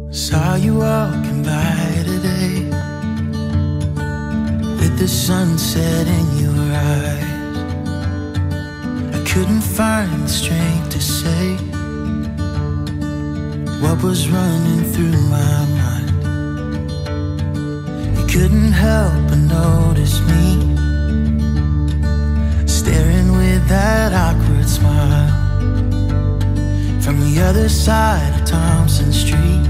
Saw you walking by today, with the sunset in your eyes. I couldn't find the strength to say what was running through my mind. You couldn't help but notice me, staring with that awkward smile from the other side of Thompson Street.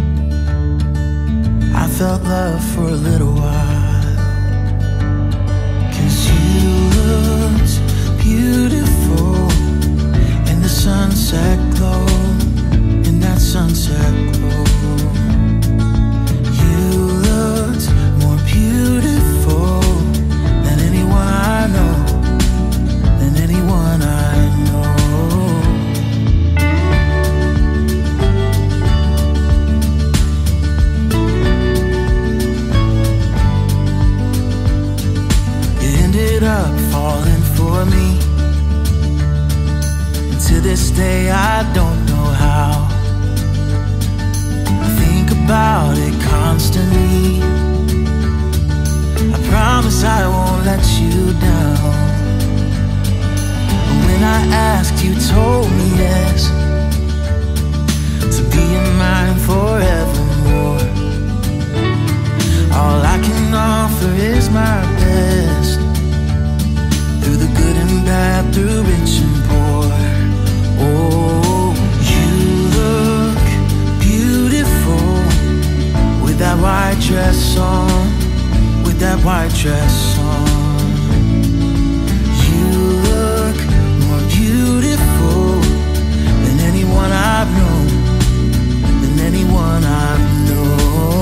I felt love for a little while, 'cause you looked beautiful in the sunset glow, in that sunset glow. You looked more beautiful than anyone I know, than anyone I know. Up falling for me, and to this day I don't know how. I think about it constantly. I promise I won't let you down. And when I asked, you told me yes, to be in mine forevermore. All I can offer is my best, through the good and bad, through rich and poor. Oh, you look beautiful with that white dress on, with that white dress on. You look more beautiful than anyone I've known, than anyone I've known.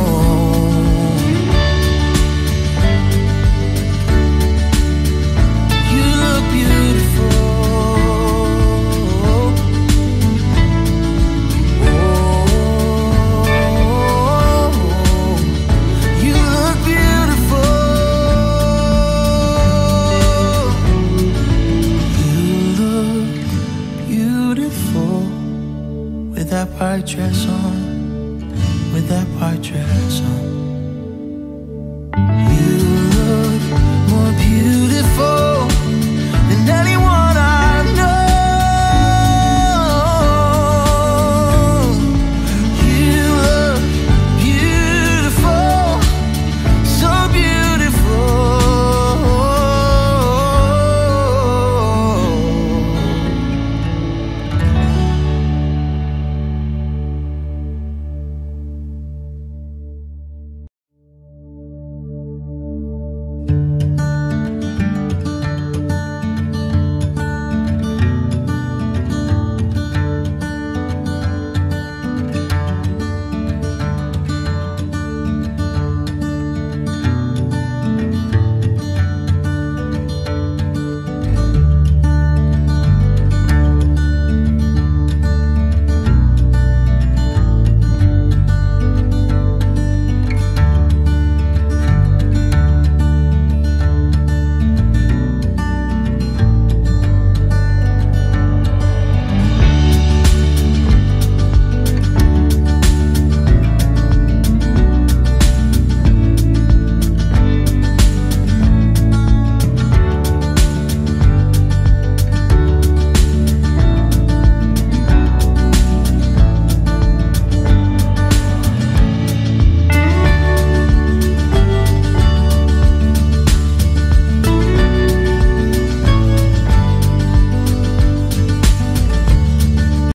White dress on, with that white dress on. You look more beautiful than anyone